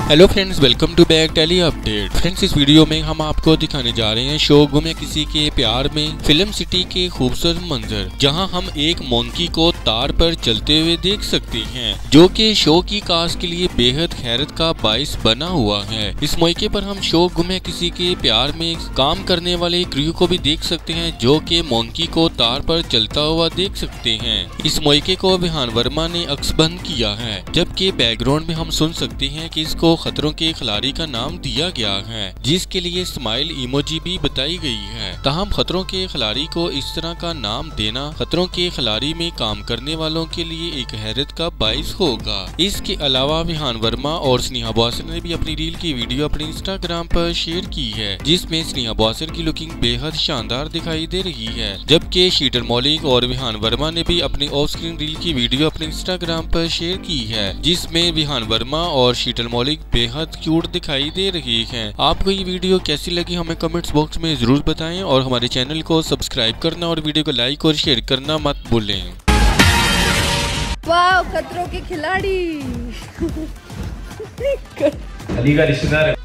Hello friends, welcome to back telly update. Friends, इस video में हम आपको दिखाने जा रहे हैं शो गुम है किसी के प्यार में फिल्म सिटी के खूबसूरत मंजर, जहां हम एक मोंकी को तार पर चलते हुए देख सकते हैं, जो कि शो की कास्ट के लिए बेहद हैरत का बाइस बना हुआ है। इस मौके पर हम शो गुम है किसी के प्यार में काम करने वाले क्रू को भी देख सकते हैं, जो कि मोंकी को तार पर चलता हुआ देख सकते हैं। इस मौके को विहान वर्मा ने अक्सबंद किया है, जबकि बैकग्राउंड में हम सुन सकते हैं कि इसको खतरों के खिलाड़ी का नाम दिया गया है, जिसके लिए स्माइल इमोजी भी बताई गई है। ताहम खतरों के खिलाड़ी को इस तरह का नाम देना खतरों के खिलाड़ी में काम करने वालों के लिए एक हैरत का बाइस होगा। इसके अलावा विहान वर्मा और स्नेहा बॉसर ने भी अपनी रील की वीडियो अपने इंस्टाग्राम पर शेयर की है, जिसमें स्नेहा बॉसर की लुकिंग बेहद शानदार दिखाई दे रही है, जबकि शीतल मौलिक और विहान वर्मा ने भी अपनी ऑफ स्क्रीन रील की वीडियो अपने इंस्टाग्राम पर शेयर की है, जिसमें विहान वर्मा और शीतल मौलिक बेहद क्यूट दिखाई दे रही हैं। आपको ये वीडियो कैसी लगी हमें कमेंट्स बॉक्स में जरूर बताएं, और हमारे चैनल को सब्सक्राइब करना और वीडियो को लाइक और शेयर करना मत भूलें। वाह, खतरों के खिलाड़ी अली का रिश्तेदार है।